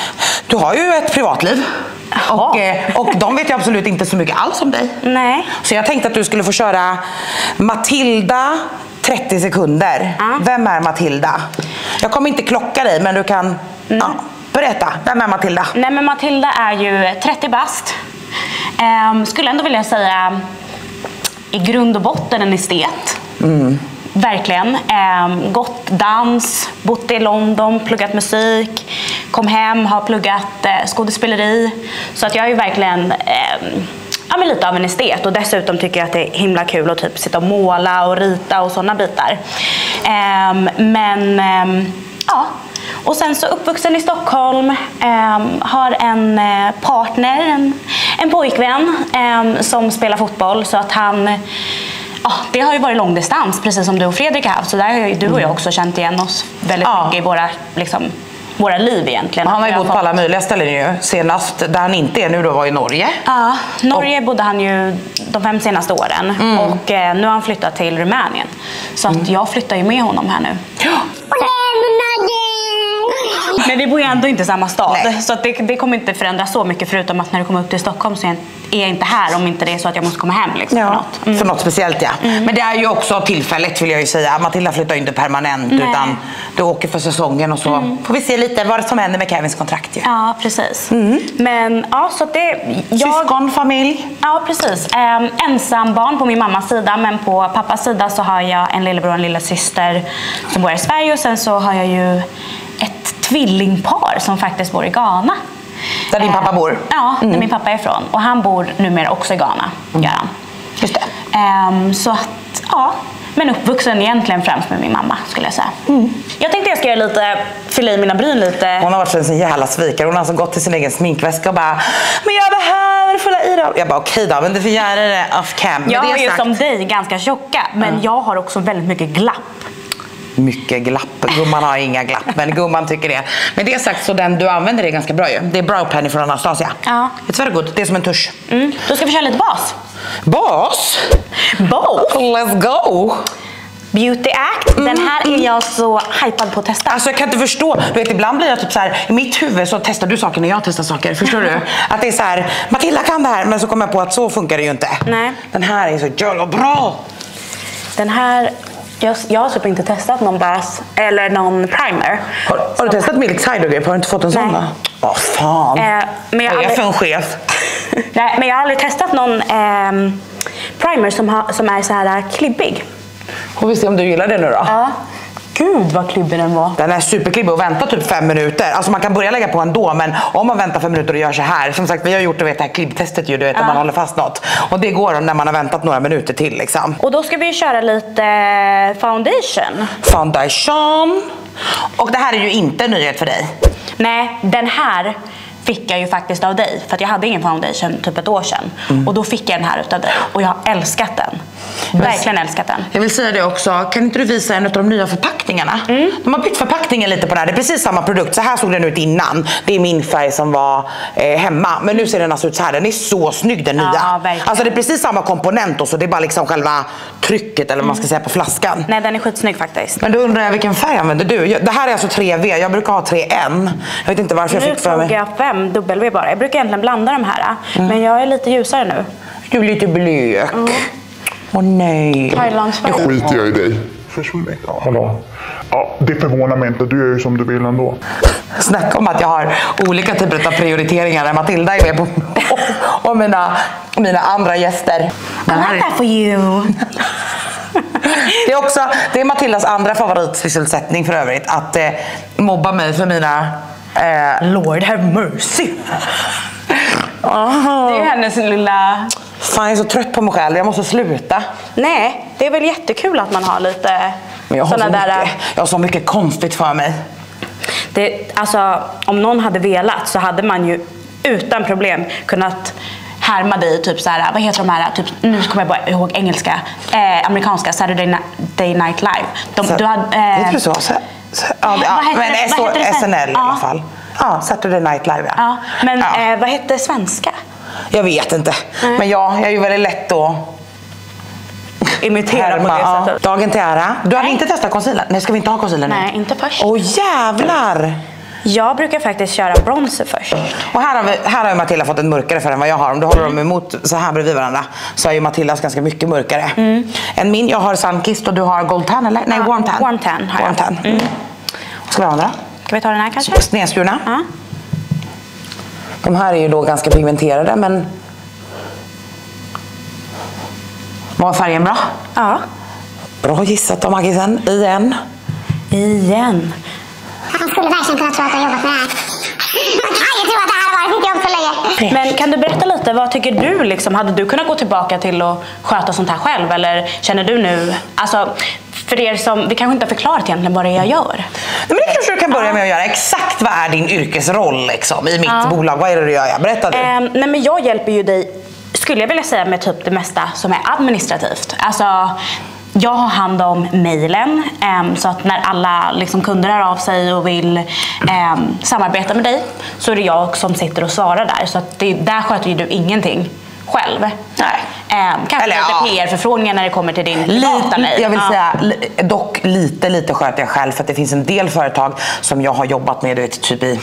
du har ju ett privatliv. Och, och de vet ju absolut inte så mycket alls om dig. Nej. Så jag tänkte att du skulle få köra Matilda trettio sekunder. Ja. Vem är Matilda? Jag kommer inte klocka dig, men du kan mm. ja, berätta. Vem är Matilda? Nej, men Matilda är ju trettio bast. Um, skulle ändå vilja säga i grund och botten en estet. Mm. Verkligen. Eh, gått dans, bott i London, pluggat musik, kom hem, har pluggat eh, skådespeleri. Så att jag är ju verkligen eh, ja, men lite av en estet. Och dessutom tycker jag att det är himla kul att typ sitta och måla och rita och sådana bitar. Eh, men eh, ja. Och sen så uppvuxen i Stockholm, eh, har en eh, partner, en, en pojkvän eh, som spelar fotboll. Så att han... Ja, det har ju varit långdistans, precis som du och Fredrik har haft. Så där har ju du och jag också känt igen oss väldigt ja. mycket i våra, liksom, våra liv egentligen. Han har ju bott på alla möjliga ställen ju. Senast, där han inte är nu då, var i Norge. Ja, Norge och... bodde han ju de fem senaste åren. Mm. Och eh, nu har han flyttat till Rumänien. Så att mm. jag flyttar ju med honom här nu. Ja. Men vi bor ju ändå inte i samma stad. Nej. Så att det, det kommer inte förändras så mycket, förutom att när du kommer upp till Stockholm så är jag inte här om inte det är så att jag måste komma hem liksom, ja, för något. Mm. För något speciellt, ja. Mm. Men det är ju också tillfälligt, vill jag ju säga. Matilda flyttar ju inte permanent. Nej. Utan du åker för säsongen och så mm. får vi se lite vad som händer med Kevins kontrakt ju. Ja, precis. Mm. Men ja, så att det... Jag... Syskon, familj. Ja, precis. Ähm, ensam barn på min mammas sida, men på pappas sida så har jag en lillebror och en lilla syster som bor i Sverige. Och sen så har jag ju ett tvillingpar som faktiskt bor i Ghana. Där din pappa bor? Ja, där mm. min pappa är ifrån. Och han bor numera också i Ghana. Mm. Gör han. Just det. Um, så att, ja. Men uppvuxen egentligen främst med min mamma, skulle jag säga. Mm. Jag tänkte jag ska göra lite, fylla i mina bryn lite. Hon har varit en sån jävla svikare. Hon har alltså gått till sin egen sminkväska och bara, men jag behöver fylla i dem. Jag bara, okej okay då, men du får göra det off cam. Jag har ju sagt... som dig ganska tjocka, men mm. jag har också väldigt mycket glapp. Mycket glapp. Gumman har inga glapp, men gumman tycker det. Men det sagt så den du använder är ganska bra ju. Det är Brow Penny från Anastasia. Ja. It's very good. Det är som en tusch. Mm. Då ska vi köra lite bas. Bas? Bas? Let's go! Beauty Act. Mm. Den här är jag så hypad på att testa. Alltså jag kan inte förstå. Du vet, ibland blir jag typ så här, i mitt huvud så testar du saker när jag testar saker. Förstår du? Att det är så här, Matilda kan det här, men så kommer jag på att så funkar det ju inte. Nej. Den här är så jävla bra. Den här... Jag, jag har typ inte testat någon bas eller någon primer. Har, har du testat Milk Tide och grejer? Har du inte fått en sån? Nej. Åh oh, fan. Eh, men jag är jag aldrig... för en chef? Nej, men jag har aldrig testat någon eh, primer som, ha, som är så här klibbig. Får vi se om du gillar det nu då? Ja. Gud vad klibbig den var. Den är superklibbig och vänta typ fem minuter. Alltså man kan börja lägga på ändå, men om man väntar fem minuter och gör så här. Som sagt, vi har gjort det, vet, det här klibbtestet ju, du vet, ja. När man håller fast något. Och det går när man har väntat några minuter till liksom. Och då ska vi köra lite foundation. Foundation. Och det här är ju inte en nyhet för dig. Nej, den här fick jag ju faktiskt av dig. För att jag hade ingen foundation typ ett år sedan. Mm. Och då fick jag den här utav dig. Och jag har älskat den. Verkligen älskat den. Jag vill säga det också. Kan inte du visa en av de nya förpackningarna? Mm. De har bytt förpackningen lite på den här. Det är precis samma produkt. Så här såg den ut innan. Det är min färg som var eh, hemma. Men nu ser den alltså ut så här. Den är så snygg, den nya. Ja, alltså det är precis samma komponent och så. Det är bara liksom själva trycket eller vad man ska säga på flaskan. Nej, den är skitsnygg faktiskt. Men då undrar jag, vilken färg använder du? Det här är alltså tre V. Jag brukar ha tre N. Jag vet inte varför nu jag fick för mig. Nu tog jag fem W bara. Jag brukar egentligen blanda de här. Mm. Men jag är lite ljusare nu. Du är lite blek. Mm. Åh nej. Thailandsfärg. Nu skiter jag i dig. Försvinn. Ja, hallå. Ja, det förvånar mig inte. Du gör ju som du vill ändå. Snacka om att jag har olika typer av prioriteringar. Matilda är med på och mina, mina andra gäster. I like that for you. Det är också det är Matildas andra favoritsysselsättning för övrigt. Att eh, mobba mig för mina... Eh, Lord have mercy. oh. Det är hennes lilla... Fan, jag är så trött på mig själv. Jag måste sluta. Nej, det är väl jättekul att man har lite... Men jag har, så där... mycket, jag har så mycket konstigt för mig. Det, alltså, om någon hade velat så hade man ju utan problem kunnat härma dig typ så här, vad heter de här, typ, nu kommer jag bara ihåg engelska, eh, amerikanska Saturday Night Live. De, så, du hade, eh, det är så, så, så ja, ja, men det, så, S N L i alla fall. Ja, Saturday Night Live. Ja. Ja, men ja. Eh, vad heter svenska? Jag vet inte. Mm. Men ja, jag är ju väldigt lätt att imitera på det sättet. Dagen till ära. Du har Nej. inte testat concealer? Nej, ska vi inte ha concealer nu? Nej, inte först. Åh jävlar! Jag brukar faktiskt köra bronzer först. Och här har, vi, här har ju Matilda fått en mörkare för än vad jag har. Om du håller dem emot så här bredvid varandra så är ju Matildas ganska mycket mörkare. Mm. Än min, jag har Sunkissed och du har Gold Tan eller? Nej, ja, Warm Tan. Warm Tan har Warm Tan. Mm. Ska vi ha andra? Ska vi ta den här kanske? Snedskurna. Ja. De här är ju då ganska pigmenterade, men... Var färgen bra? Ja. Bra gissat av Maggisen. Igen. Igen. Han skulle verkligen kunna tro att han jobbat med det här. Man kan ju tro att det här har varit mitt jobb så länge. Men kan du berätta lite, vad tycker du liksom? Hade du kunnat gå tillbaka till att sköta sånt här själv? Eller känner du nu, alltså för er som, vi kanske inte har förklarat egentligen vad det är jag gör. Nej, men det kanske du kan börja med att göra. Exakt vad är din yrkesroll liksom, i mitt ja. bolag? Vad är det du gör? Berätta du. Eh, nej men jag hjälper ju dig, skulle jag vilja säga, med typ det mesta som är administrativt. Alltså... Jag har hand om mejlen, um, så att när alla liksom, kunder hör av sig och vill um, samarbeta med dig så är det jag som sitter och svarar där. Så att det, där sköter ju du ingenting själv. Nej. Um, kanske Eller, lite ja. P R-förfrågningar när det kommer till din privata mejl. Jag vill ja. säga, dock lite, lite sköter jag själv för att det finns en del företag som jag har jobbat med, du vet, typ i...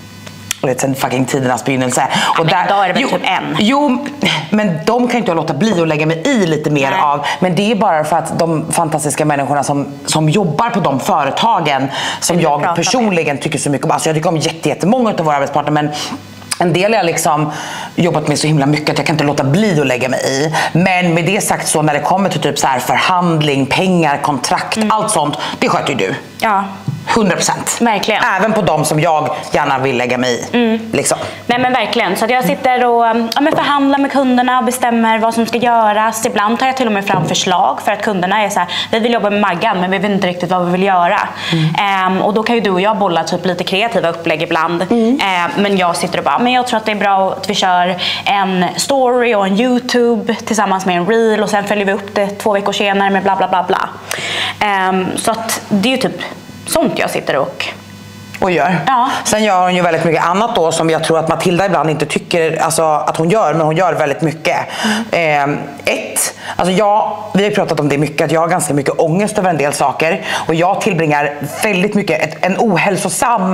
sen fucking tidernas begynnelse. Ja, och där, då är det väl jo, typ en. Jo, men de kan inte jag låta bli att lägga mig i lite mer Nej. av. Men det är bara för att de fantastiska människorna som, som jobbar på de företagen som jag personligen med. tycker så mycket om. Alltså jag tycker om jättemånga av våra arbetspartner, men en del har jag liksom jobbat med så himla mycket att jag kan inte låta bli att lägga mig i. Men med det sagt så, när det kommer till typ så här förhandling, pengar, kontrakt, mm. allt sånt, det sköter ju du. Ja. hundra procent. Verkligen. Även på dem som jag gärna vill lägga mig i. Mm. Liksom. Nej men verkligen. Så att jag sitter och ja, men förhandlar med kunderna och bestämmer vad som ska göras. Ibland tar jag till och med fram förslag för att kunderna är så här: vi vill jobba med Maggan men vi vet inte riktigt vad vi vill göra. Mm. Um, och då kan ju du och jag bolla typ lite kreativa upplägg ibland. Mm. Um, men jag sitter och bara, men jag tror att det är bra att vi kör en story och en YouTube tillsammans med en reel och sen följer vi upp det två veckor senare med bla bla bla bla. Um, så att det är ju typ sånt jag sitter och och gör. Ja. Sen gör hon ju väldigt mycket annat då som jag tror att Matilda ibland inte tycker alltså, att hon gör, men hon gör väldigt mycket. Mm. Eh, ett, alltså jag, vi har pratat om det mycket, att jag har ganska mycket ångest över en del saker och jag tillbringar väldigt mycket ett, en ohälsosam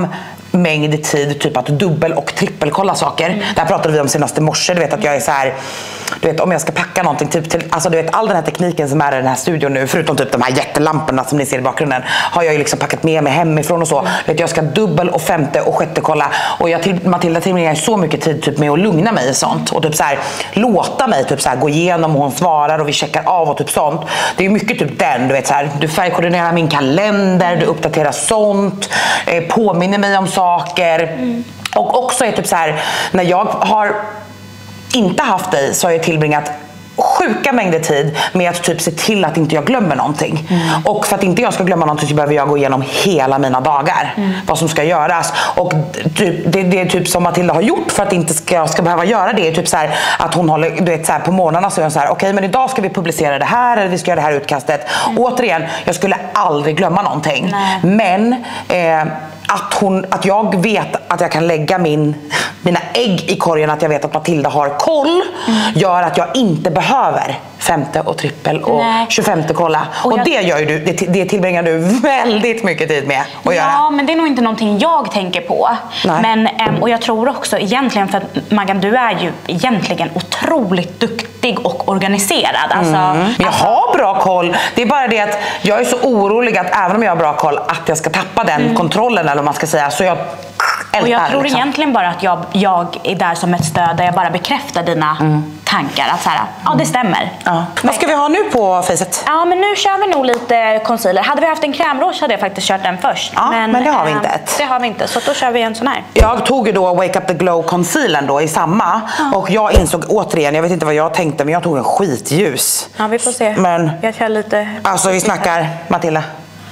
mängd tid typ att dubbel- och trippelkolla saker. Mm. Det här pratade vi om senaste morse. Du vet att jag är så här, du vet om jag ska packa någonting typ till, alltså du vet all den här tekniken som är i den här studion nu, förutom typ de här jättelamporna som ni ser i bakgrunden, har jag ju liksom packat med mig hemifrån och så. Mm. Vet, jag ska dubbel- och femte och sjätte kolla och jag till Matilda tillbringar så mycket tid typ med att lugna mig och sånt och typ så här låta mig typ så här gå igenom och hon svarar och vi checkar av och typ sånt. Det är mycket typ den, du vet så här, du färgkoordinerar min kalender, du uppdaterar sånt, eh, påminner mig om saker. Mm. Och också är typ så här, när jag har inte haft dig så har jag tillbringat sjuka mängder tid med att typ se till att inte jag glömmer någonting. Mm. Och för att inte jag ska glömma någonting så behöver jag gå igenom hela mina dagar. Mm. Vad som ska göras. Och typ, det, det är typ som Matilda har gjort för att inte ska, jag ska behöva göra det. Typ så här, att hon håller, du vet så här, på morgnarna så är hon så här, okej okay, men idag ska vi publicera det här eller vi ska göra det här utkastet. Mm. Återigen, jag skulle aldrig glömma någonting. Nej. Men eh, att, hon, att jag vet att jag kan lägga min, mina ägg i korgen, att jag vet att Matilda har koll, mm. gör att jag inte behöver femte och trippel och Nej. tjugofemte kolla. Och, och jag... det gör ju du, det, det tillbringar du väldigt mycket tid med att ja, göra. Ja, men det är nog inte någonting jag tänker på. Men, och jag tror också egentligen, för att Maggan, du är ju egentligen otroligt duktig och organiserad. Alltså, mm. Men jag alltså... har bra koll. Det är bara det att jag är så orolig att även om jag har bra koll att jag ska tappa den mm. kontrollen eller vad man ska säga. Så jag Och jag tror liksom. egentligen bara att jag, jag är där som ett stöd där jag bara bekräftar dina mm. tankar. Att så här, ja det stämmer. Ja. Vad ska vi ha nu på facet? Ja men nu kör vi nog lite concealer. Hade vi haft en krämrouge hade jag faktiskt kört den först. Ja, men, men det har vi inte. Äh, det har vi inte, så då kör vi en sån här. Jag tog ju då Wake Up The Glow concealern då i samma. Ja. Och jag insåg återigen, jag vet inte vad jag tänkte, men jag tog en skitljus. Ja vi får se. Men, jag kör lite. Alltså vi snackar, Matilda.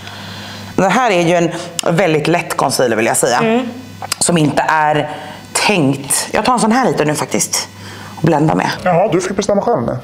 Det här är ju en väldigt lätt concealer vill jag säga. Mm. Som inte är tänkt. Jag tar en sån här lite nu faktiskt. Och bländar med. Jaha, du fick bestämma själv nu.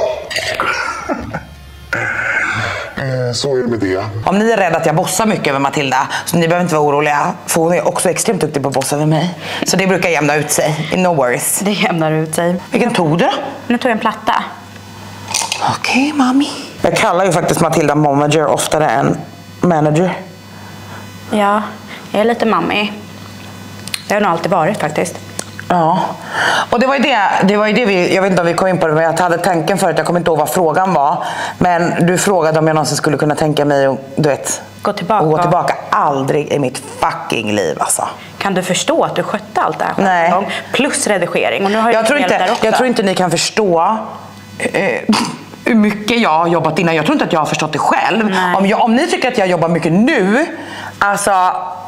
eh, så är det med det. Om ni är rädda att jag bossar mycket över Matilda, så ni behöver inte vara oroliga. För hon är också extremt duktig på att bossa över mig. Så det brukar jämna ut sig. No worries. Det jämnar ut sig. Vilken tog du då? Nu tog jag en platta. Okej, okay, mami. Jag kallar ju faktiskt Matilda momager oftare än manager. Ja, jag är lite mammi. Det har nog alltid varit faktiskt. Ja, och det var ju det, det, var ju det vi, jag vet inte om vi kom in på det, men jag hade tanken förut, jag kommer inte ihåg vad frågan var. Men du frågade om jag någonsin skulle kunna tänka mig att, du vet, gå tillbaka. gå tillbaka. Aldrig i mitt fucking liv alltså. Kan du förstå att du skötte allt det här? Nej. Gång, plus redigering. Och nu har jag jag, tror inte, där också. jag tror inte ni kan förstå eh, hur mycket jag har jobbat innan. Jag tror inte att jag har förstått det själv. Om, jag, om ni tycker att jag jobbar mycket nu, alltså...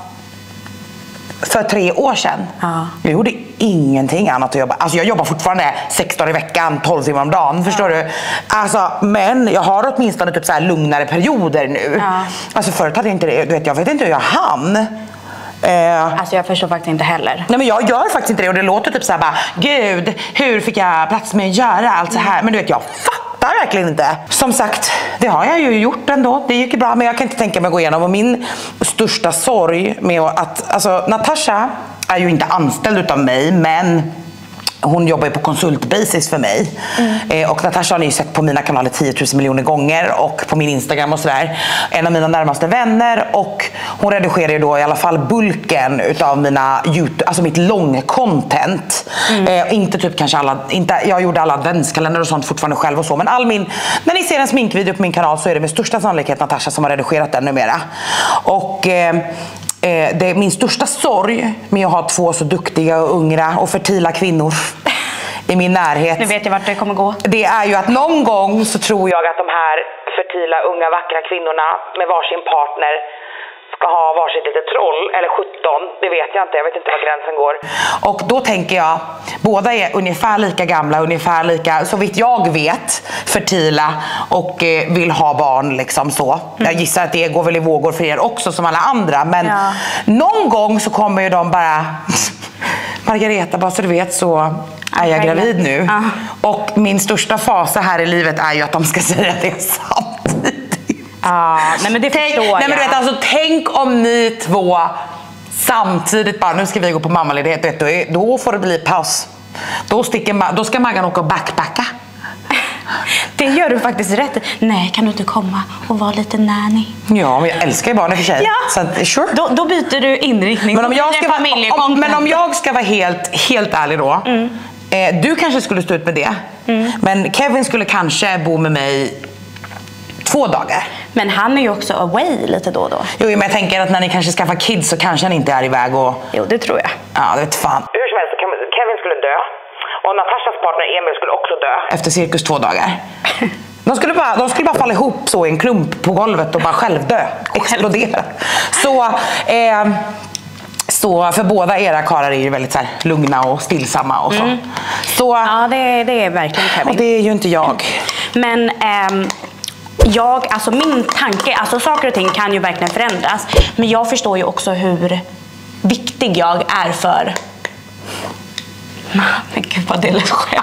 För tre år sedan. Ja. Jag gjorde ingenting annat att jobba. Alltså jag jobbar fortfarande sex dagar i veckan, tolv timmar om dagen. Ja. Förstår du? Alltså, men jag har åtminstone typ så här lugnare perioder nu. Ja. Alltså förut hade jag inte det. Du vet, jag vet inte hur jag hann. Eh, alltså jag förstår faktiskt inte heller. Nej men jag gör faktiskt inte det. Och det låter typ så här bara, gud, hur fick jag plats med att göra allt så här? Men du vet, jag fattar verkligen inte. Som sagt, det har jag ju gjort ändå. Det gick ju bra, men jag kan inte tänka mig att gå igenom. Och min största sorg med att, alltså Natasha är ju inte anställd utav mig, men hon jobbar ju på konsultbasis för mig. Mm. Eh, och Natasha har ni ju sett på mina kanaler tio tusen miljoner gånger. Och på min Instagram och sådär. En av mina närmaste vänner. Och hon redigerar ju då i alla fall bulken utav mina YouTube, alltså mitt lång content. Mm. Eh, inte typ kanske alla, inte, jag gjorde alla adventskalender och sånt fortfarande själv och så. Men all min, när ni ser en sminkvideo på min kanal så är det med största sannolikhet Natasha som har redigerat den numera. Och... Eh, det är min största sorg med att ha två så duktiga och unga och fertila kvinnor i min närhet. Nu vet jag vart det kommer gå. Det är ju att någon gång så tror jag att de här fertila, unga, vackra kvinnorna med varsin partner ska ha varsitt litet troll, eller sjutton, det vet jag inte, jag vet inte var gränsen går. Och då tänker jag, båda är ungefär lika gamla, ungefär lika, så vitt jag vet, fertila och eh, vill ha barn liksom så. Mm. Jag gissar att det går väl i vågor för er också som alla andra, men ja. Någon gång så kommer ju de bara, Margareta, bara så du vet så är jag gravid nu. Ja. Och min största fasa här i livet är ju att de ska säga det samtidigt. Ah, nej men det tänk, förstår jag. Nej men du vet, alltså, tänk om ni två samtidigt bara, nu ska vi gå på mammaledighet, vet du, då får det bli paus. Då, sticker, då ska Maggan åka och backpacka. Det gör du faktiskt rätt. Nej, kan du inte komma och vara lite nanny? Ja, men jag älskar ju barn i och för sig. Ja. Så att, sure. Då, då byter du inriktning. Men om jag ska vara, om, men om jag ska vara helt, helt ärlig då. Mm. Eh, du kanske skulle stå ut med det. Mm. Men Kevin skulle kanske bo med mig två dagar. Men han är ju också away lite då och då. Jo, men jag tänker att när ni kanske skaffar kids så kanske han inte är iväg och... Jo, det tror jag. Ja, det vet fan. Hur som helst, Kevin skulle dö. Och Natashas partner Emil skulle också dö. Efter cirkus två dagar. De skulle, bara, de skulle bara falla ihop så i en klump på golvet och bara självdö. Explodera. Så... Eh, Så för båda era karlar är ju väldigt så här, lugna och stillsamma och så. Mm. så ja, det, det är verkligen Kevin. Och det är ju inte jag. Men ehm, jag, alltså min tanke, alltså saker och ting kan ju verkligen förändras. Men jag förstår ju också hur viktig jag är för... Men gud vad det lät skämt.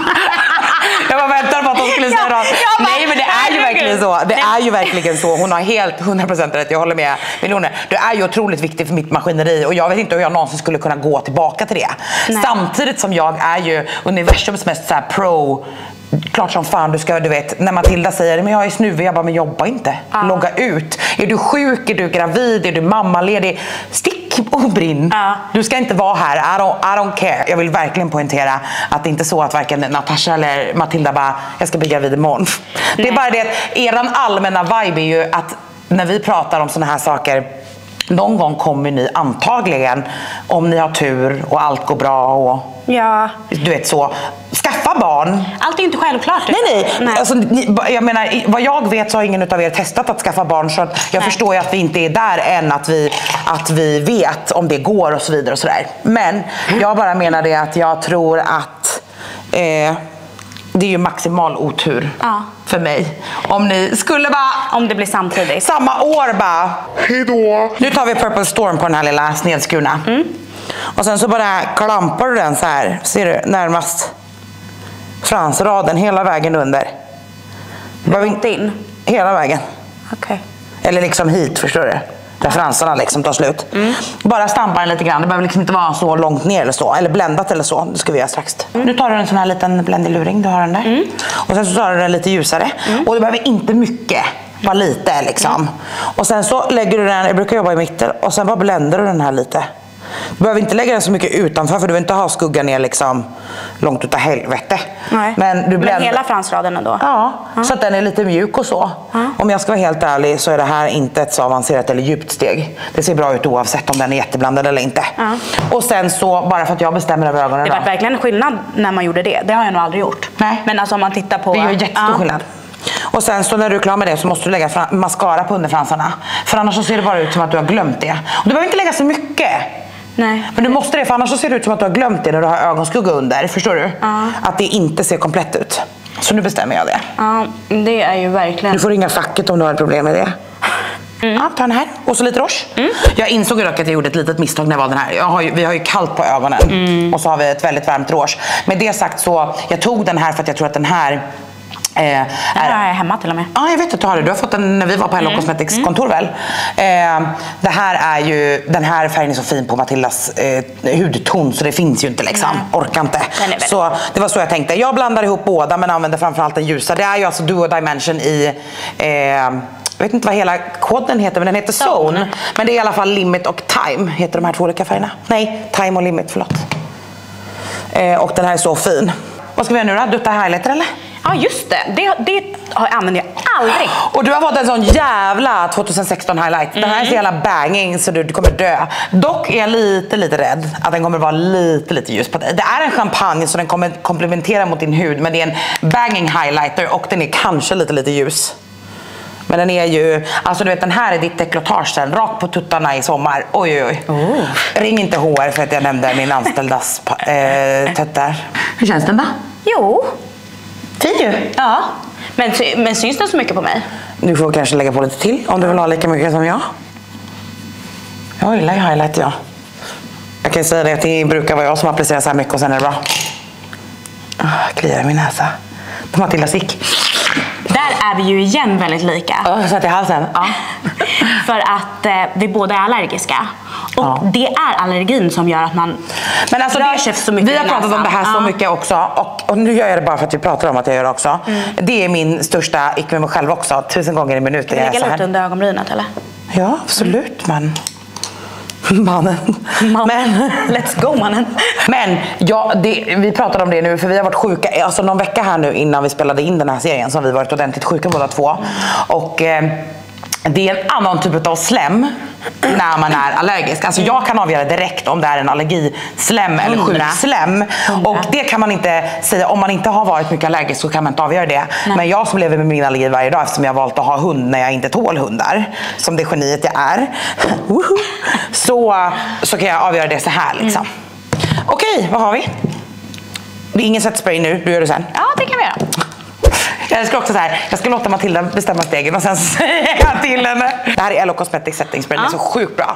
Jag bara väntade på att de skulle säga ja, något. Nej, men det är ju verkligen så. Det är ju verkligen så. Hon har helt hundra procent rätt. Jag håller med miljoner. Du är ju otroligt viktig för mitt maskineri. Och jag vet inte hur jag någonsin skulle kunna gå tillbaka till det. Nej. Samtidigt som jag är ju universums mest så här pro... Klart som fan du ska, du vet, när Matilda säger men jag är snuvig, jag bara, men jobba inte. Ah. Logga ut. Är du sjuk, är du gravid, är du mammaledig, stick och brinn. Ah. Du ska inte vara här, I don't, I don't care. Jag vill verkligen poängtera att det inte är så att varken Natasha eller Matilda bara, jag ska bli gravid imorgon. Nej. Det är bara det att eran allmänna vibe är ju att när vi pratar om såna här saker, någon gång kommer ni antagligen, om ni har tur och allt går bra och ja. Du vet så, skaffa barn. Allt är inte självklart. Nej, nej. nej. Alltså, jag menar, vad jag vet så har ingen av er testat att skaffa barn. Så jag nej. förstår ju att vi inte är där än att vi, att vi vet om det går och så vidare och sådär. Men jag bara menar det att jag tror att eh, det är ju maximal otur ja. för mig. Om ni skulle bara... Om det blir samtidigt. Samma år bara. Hejdå. Nu tar vi Purple Storm på den här lilla snedskurna. Mm. Och sen så bara klampar du den så här. Ser du? Närmast fransraden hela vägen under. Behöver inte in? Hela vägen. Okej. Okay. Eller liksom hit, förstår du? Där fransarna liksom tar slut. Mm. Bara stampa den lite grann. Det behöver liksom inte vara så långt ner eller så. Eller bländat eller så. Det ska vi göra strax. Mm. Nu tar du en sån här liten bländeluring. Du har den där. Mm. Och sen så tar du den lite ljusare. Mm. Och du behöver inte mycket. Bara lite liksom. Mm. Och sen så lägger du den. Jag brukar jobba i mitten. Och sen bara bländar du den här lite. Du behöver inte lägga den så mycket utanför. För du vill inte ha skugga ner liksom långt utav helvete. Nej. Men, du bländar... Men hela fransraden ändå? Ja, ja, så att den är lite mjuk och så. Ja. Om jag ska vara helt ärlig så är det här inte ett så avancerat eller djupt steg. Det ser bra ut oavsett om den är jätteblandad eller inte. Ja. Och sen så, bara för att jag bestämmer över ögonen. Det var verkligen skillnad när man gjorde det. Det har jag nog aldrig gjort. Nej. Men alltså om man tittar på... Det gör jättestor ja. skillnad. Och sen så när du är klar med det så måste du lägga mascara på underfransarna. För annars så ser det bara ut som att du har glömt det. Och du behöver inte lägga så mycket. Nej. Men du måste det, för annars så ser det ut som att du har glömt det när du har ögonskugga under. Förstår du? Ja. Att det inte ser komplett ut. Så nu bestämmer jag det. Ja, det är ju verkligen... Du får ringa facket om du har ett problem med det. Mm. Ja, ta den här. Och så lite rouge. Mm. Jag insåg ju dock att jag gjorde ett litet misstag när jag var den här. Jag har ju, vi har ju kallt på ögonen. Mm. Och så har vi ett väldigt varmt rouge. Med det sagt så, jag tog den här för att jag tror att den här... Eh, är... Jag är hemma till och med. Ja, ah, jag vet att du har det. Du har fått den när vi var på Hello mm. Cosmetics mm. kontor väl. Eh, det här är ju, den här färgen är så fin på Matildas eh, hudton så det finns ju inte liksom. Mm. Orkar inte. Så det var så jag tänkte. Jag blandar ihop båda men använder framförallt den ljusa. Det är ju alltså Duo Dimension i... Eh, jag vet inte vad hela koden heter, men den heter Zone. Zone. Men det är i alla fall Limit och Time. Heter de här två olika färgerna? Nej, Time och Limit, förlåt. Eh, och den här är så fin. Vad ska vi göra nu då? Dutta highlighter eller? Ja just det, det, det använder jag aldrig. Och du har fått en sån jävla tjugohundrasexton highlight. Mm. Den här är så jävla banging så du, du kommer dö. Dock är jag lite lite rädd att den kommer vara lite lite ljus på dig. Det är en champagne så den kommer komplementera mot din hud. Men det är en banging highlighter och den är kanske lite lite ljus. Men den är ju, alltså du vet den här är ditt deklotage sen, rakt på tuttarna i sommar. Oj oj oj. Oh. Ring inte H R för att jag nämnde min anställdas äh, tuttar. Hur känns den då? Jo. Fin ju. Ja. Men, men syns den så mycket på mig? Du får kanske lägga på lite till om du vill ha lika mycket som jag. Jag gillar ju highlight, ja. Jag kan säga det att det brukar vara jag som applicerar så här mycket och sen är det bra. Ah, kliar i min näsa. De har till sick. Där är vi ju igen väldigt lika. Ja, så att i halsen. Ja. För att eh, vi båda är allergiska. Och Ja. det är allergin som gör att man Men alltså rör det, sig så mycket vi har i pratat om näsan. det här så Ja. mycket också. Och, och nu gör jag det bara för att vi pratar om att jag gör det också. Mm. Det är min största ick med mig själv också. Tusen gånger i minuten. Kan du lägga lite under ögonbrynet eller? Ja, absolut. Men... Mannen. Man. Men, Let's go mannen. men ja, det, vi pratade om det nu för vi har varit sjuka alltså någon vecka här nu innan vi spelade in den här serien som vi varit ordentligt sjuka båda två. Och eh, det är en annan typ av slem när man är allergisk. Alltså jag kan avgöra direkt om det är en allergislem eller sjukslem. Och det kan man inte säga, om man inte har varit mycket allergisk så kan man inte avgöra det. Nej. Men jag som lever med min allergi varje dag eftersom jag har valt att ha hund när jag inte tål hundar, som det geniet jag är, så, så kan jag avgöra det så här liksom. Mm. Okej, vad har vi? Det är ingen sättspray nu, du gör det sen. Ja, det kan vi göra. Jag ska också så här, jag ska låta Matilda bestämma stegen och sen säger jag till henne. Det här är L O Cosmetics setting spray, ja. Det är så sjukt bra.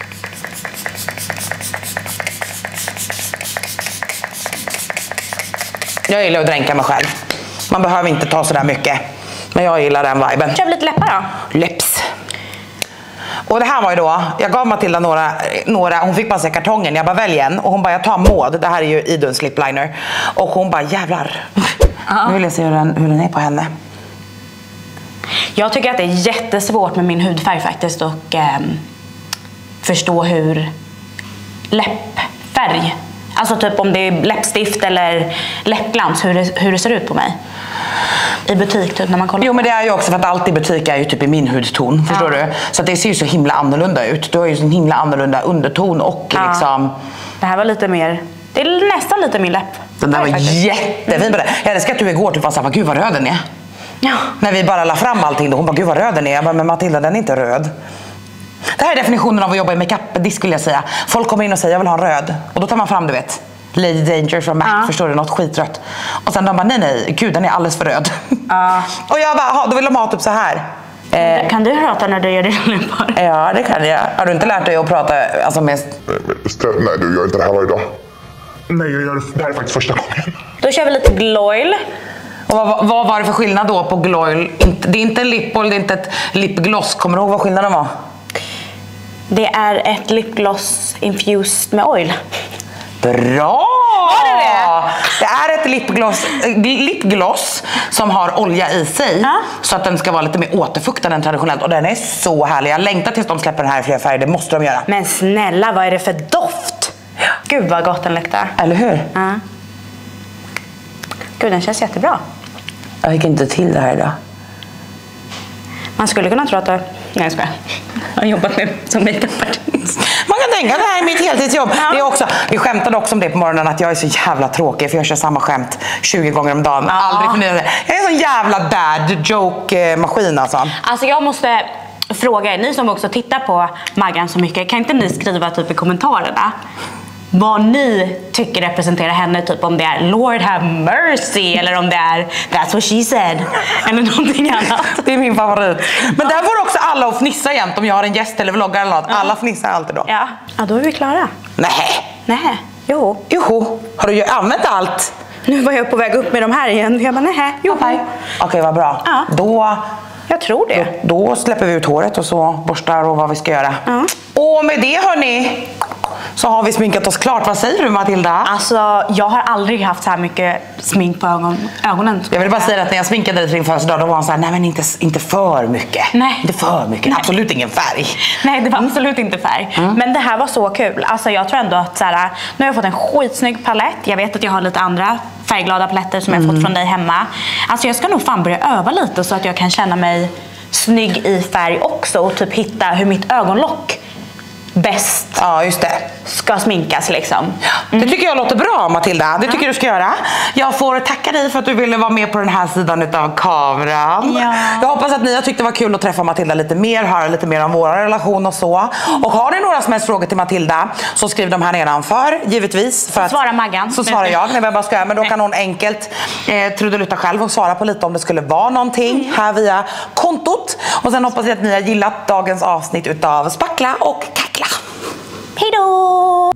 Jag gillar att dränka mig själv. Man behöver inte ta så där mycket. Men jag gillar den viben. Kör lite läppar då. Läpps. Och det här var ju då, jag gav Matilda några, några hon fick bara se kartongen, jag bara välj en. Och hon bara, jag tar Maud, det här är ju Iduns lip liner. Och hon bara, jävlar. Ja. Nu vill jag se hur den, hur den är på henne. Jag tycker att det är jättesvårt med min hudfärg faktiskt och eh, förstå hur läppfärg, alltså typ om det är läppstift eller läppglans, hur det, hur det ser ut på mig. I butik typ när man kollar. Jo men det är ju också för att allt i butik är ju typ i min hudton, förstår ja. du? Så att det ser ju så himla annorlunda ut. Du har ju så himla annorlunda underton och ja. liksom... Det här var lite mer, det är nästan lite min läpp. Den där var jättefin på det. Jag älskar att du igår typ var såhär, gud vad röd den är. Ja. När vi bara la fram allting då, hon bara, gud vad röd den är. Jag bara, men Matilda den är inte röd. Det här är definitionen av att jobba i makeup-disk skulle jag säga. Folk kommer in och säger, jag vill ha en röd. Och då tar man fram, du vet, Lady Danger från Mac, ja. förstår du, något skitrött. Och sen de bara, nej nej, gud den är alldeles för röd. Ja. Och jag bara, då vill de ha typ så här. Eh, kan du prata när du gör dina läppar? Ja, det kan jag. Har du inte lärt dig att prata alltså med... Nej, du gör inte det här varje dag. Nej, jag gör det, det här är faktiskt första gången. Då kör vi lite gloil. Och vad, vad var det för skillnad då på gloil? Det är inte lip oil, det är inte ett lipgloss. Kommer du ihåg vad skillnaden var? Det är ett lipgloss infused med oil. Bra! Var det det? Det är ett lipgloss, lipgloss som har olja i sig. Ja. Så att den ska vara lite mer återfuktad än traditionellt. Och den är så härlig. Jag längtar tills de släpper den här i fler färger. Det måste de göra. Men snälla, vad är det för doft? Gud vad gott den luktar. Eller hur? Ja. Gud, den känns jättebra. Jag gick inte till det här idag. Man skulle kunna tro att jag... Nej, jag skojar. Jag har jobbat med som makeup-artist. Man kan tänka att det här är mitt heltidsjobb. Ja. Det är också, vi skämtade också om det på morgonen att jag är så jävla tråkig för jag kör samma skämt tjugo gånger om dagen. Ja. Aldrig förnyar det. Jag är en sån jävla dad joke-maskin alltså. Alltså jag måste fråga er, ni som också tittar på Maggan så mycket, kan inte ni skriva typ i kommentarerna vad ni tycker representerar henne, typ om det är Lord have mercy eller om det är That's what she said eller någonting annat. Det är min favorit. Men där får också alla att fnissa jämt om jag har en gäst eller vloggar eller något. Ja. Alla fnissar alltid då. Ja, ja då är vi klara. Nej. Nej, jo. Jo, har du ju använt allt? Nu var jag på väg upp med de här igen. Jag bara, nej, jo. Okej, okay, vad bra. Ja. Då... Jag tror det. Då, då släpper vi ut håret och så borstar och vad vi ska göra. Mm. Och med det hörni, så har vi sminkat oss klart. Vad säger du Matilda? Alltså, jag har aldrig haft så här mycket smink på ögon, ögonen. Jag vill bara säga att när jag sminkade dig till din födelsedag, då var han så här, nej men inte, inte för mycket. Nej. Inte för mycket, nej. Absolut ingen färg. Nej, det var absolut inte färg. Mm. Men det här var så kul. Alltså jag tror ändå att så här, nu har jag fått en skitsnygg palett. Jag vet att jag har lite andra färgglada paletter som mm. jag fått från dig hemma. Alltså jag ska nog fan börja öva lite så att jag kan känna mig snygg i färg också. Och typ hitta hur mitt ögonlock bäst ja, just det. ska sminkas liksom. Mm. Det tycker jag låter bra Matilda. Det tycker mm. du ska göra. Jag får tacka dig för att du ville vara med på den här sidan av kameran. Ja. Jag hoppas att ni har tyckt det var kul att träffa Matilda lite mer, höra lite mer om vår relation och så. Och har ni några som helst frågor till Matilda så skriv dem här nedanför, givetvis. För så att, svarar Maggan. Så svarar jag när jag bara ska, men då kan hon enkelt eh, trudeluta själv och svara på lite om det skulle vara någonting mm. här via kontot. Och sen hoppas jag att ni har gillat dagens avsnitt utav Spackla och Kackla. Hej då!